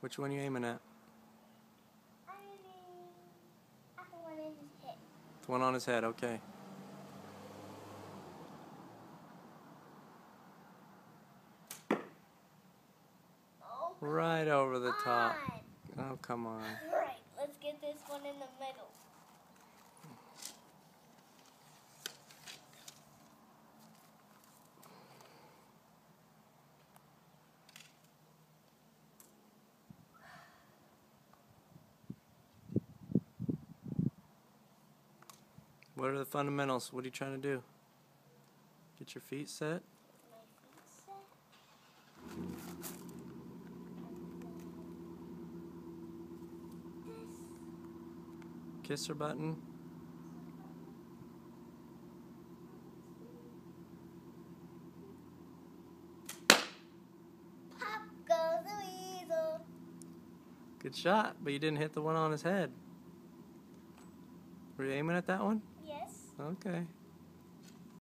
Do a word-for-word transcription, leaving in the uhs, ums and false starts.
Which one are you aiming at? I'm aiming at the one in his head. The one on his head, okay. Oh, Right over the top. on. Oh, come on. Alright, let's get this one in the middle. What are the fundamentals? What are you trying to do? Get your feet set? My feet set. This. Kisser button? Pop goes the weasel. Good shot, but you didn't hit the one on his head. Were you aiming at that one? Yes. Okay.